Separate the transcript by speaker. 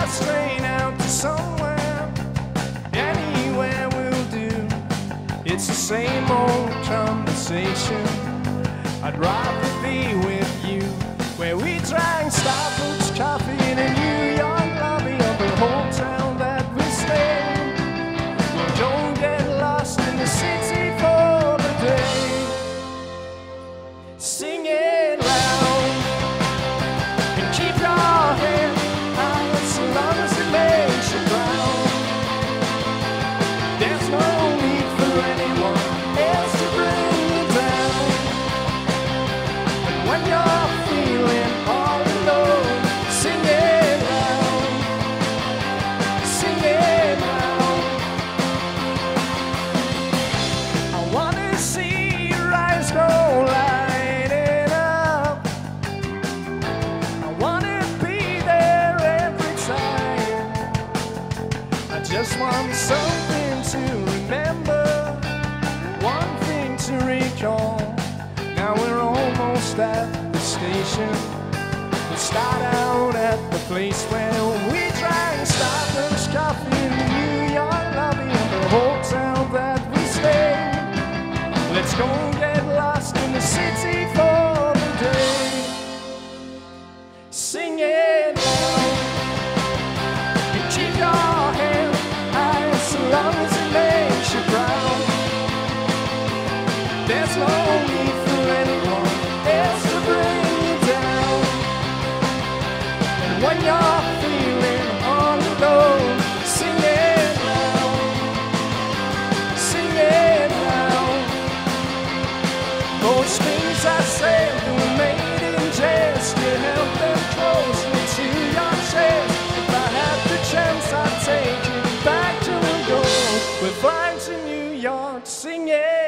Speaker 1: last train out to somewhere, anywhere will do. It's the same old conversation. I'd rather be with you, where we drank Starbucks coffee in a New York lobby of the hotel that we stayed. Well, don't get lost in the city for the day. Sing it loud and keep your head high as long as it makes you proud. There's no need for anyone else to bring you down. And when you're feeling all alone, sing it loud, sing it loud. I wanna see your eyes go lighting up. I wanna be there every time. I just want something to remember, one thing to recall. Now we're almost at the station. We start out at the place where we drank Starbucks coffee in the New York lobby of the hotel that we stayed. Let's go and get lost in the city for the day. Sing it loud and keep your head high as long as it makes you proud. There's no need for anyone else to bring you down. And when you're feeling all alone, sing it loud, sing it loud. Those things I said were made in jest. You held them closely to your chest. If I had the chance, I'd take you back to the goal. We're flying to New York, sing it.